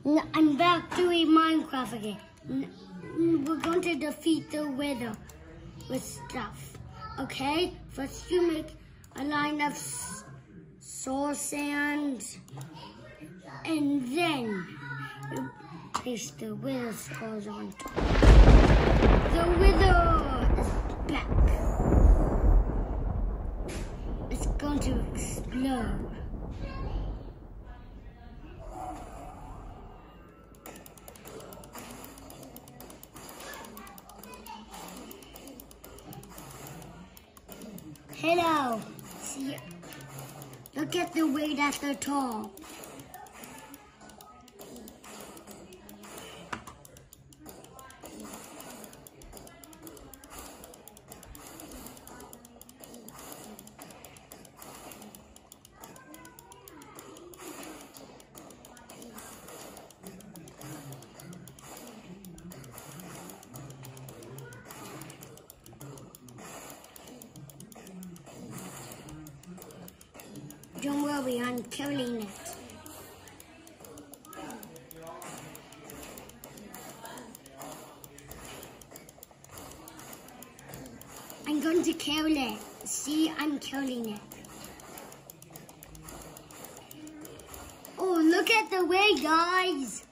I'm back doing Minecraft again. We're going to defeat the Wither with stuff. Okay? First you make a line of soul sand. And then you place the Wither skulls on top. The Wither is back. It's going to explode. Hello. See, look at the way that they're tall. Don't worry, I'm killing it. I'm going to kill it. See, I'm killing it. Oh, look at the way, guys.